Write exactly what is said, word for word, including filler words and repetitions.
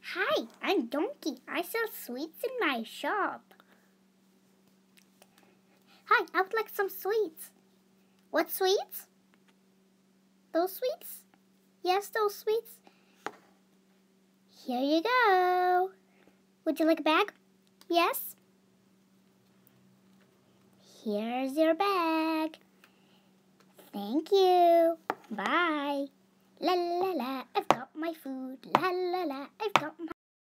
Hi, I'm Donkey. I sell sweets in my shop. Hi, I would like some sweets. What sweets? Those sweets? Yes, those sweets. Here you go. Would you like a bag? Yes? Here's your bag. Thank you. Bye. La la la, I've got my food. La la la, I've got my